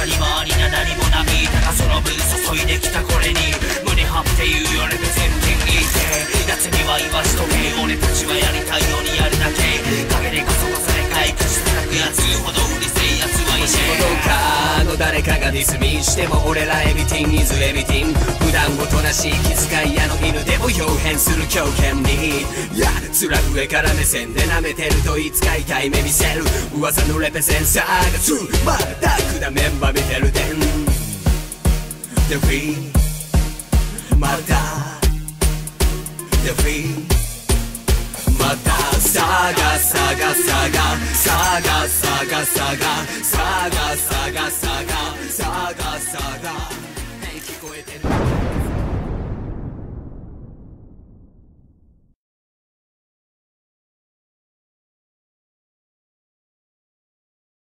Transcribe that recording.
かに回りな何もなびいたがその分注いできたこれに胸張って言うよレペゼンティングいて奴には言わしとけ俺たちはやりたいようにやるだけ陰でこそこそで回復してたくやつほどうるせえやつはいねえどうかの誰かがディスミしても俺らエビティン is everything 普段おとなしい気遣い屋の犬でも表変する狂犬にいや面上から目線で舐めてるといつか痛い目見せる噂のレペゼンサーがつまダークなメンバー見てるでん The free また The free またサガサガサガサガサガサガサガサガサガサガサガ